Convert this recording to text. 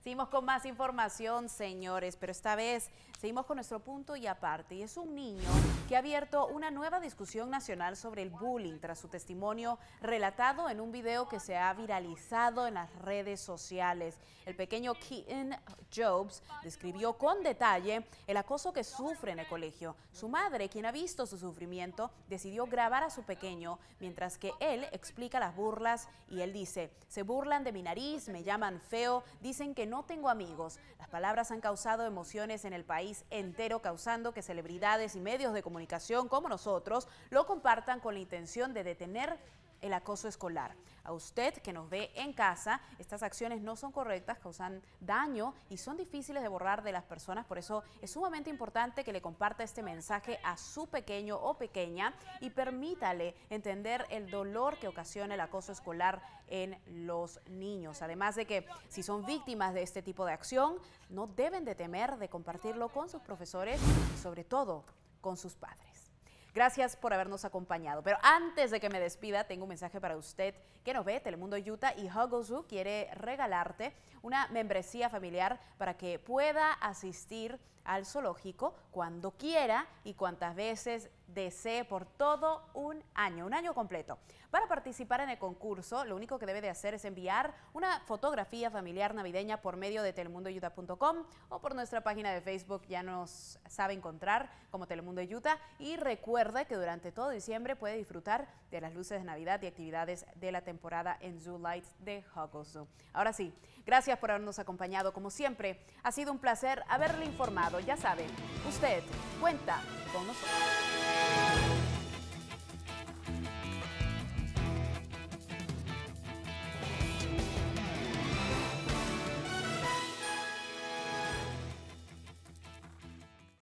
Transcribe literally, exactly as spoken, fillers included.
Seguimos con más información, señores, pero esta vez seguimos con nuestro punto y aparte. Y es un niño que ha abierto una nueva discusión nacional sobre el bullying tras su testimonio relatado en un video que se ha viralizado en las redes sociales. El pequeño Keaton Jobs describió con detalle el acoso que sufre en el colegio. Su madre, quien ha visto su sufrimiento, decidió grabar a su pequeño mientras que él explica las burlas y él dice: se burlan de mi nariz, me llaman feo, dicen que no tengo amigos. Las palabras han causado emociones en el país entero, causando que celebridades y medios de comunicación como nosotros lo compartan con la intención de detener el acoso escolar. A usted que nos ve en casa, estas acciones no son correctas, causan daño y son difíciles de borrar de las personas. Por eso es sumamente importante que le comparta este mensaje a su pequeño o pequeña y permítale entender el dolor que ocasiona el acoso escolar en los niños. Además de que si son víctimas de este tipo de acción, no deben de temer de compartirlo con sus profesores y sobre todo con sus padres. Gracias por habernos acompañado. Pero antes de que me despida, tengo un mensaje para usted que nos ve. Telemundo Utah y Huggle Zoo quiere regalarte una membresía familiar para que pueda asistir al zoológico cuando quiera y cuantas veces desee por todo un año, un año completo. Para participar en el concurso, lo único que debe de hacer es enviar una fotografía familiar navideña por medio de telemundo utah punto com o por nuestra página de Facebook. Ya nos sabe encontrar como Telemundo Utah. Y recuerda que durante todo diciembre puede disfrutar de las luces de Navidad y actividades de la temporada en Zoo Lights de Huggle Zoo. Ahora sí, gracias por habernos acompañado. Como siempre, ha sido un placer haberle informado. Ya saben, usted cuenta con nosotros.